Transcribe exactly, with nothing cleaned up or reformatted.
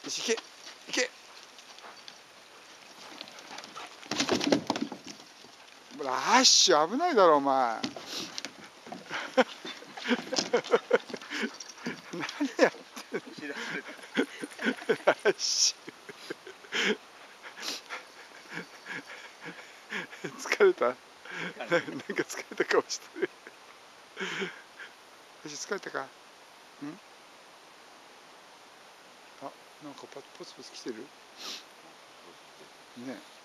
よし、行け行け。ラッシュ危ないだろお前。何やってんの。ラッシュ。疲れた。なんか疲れた顔してる。よし、疲れたか。ん。あ、なんかポツポツ来てる。ね。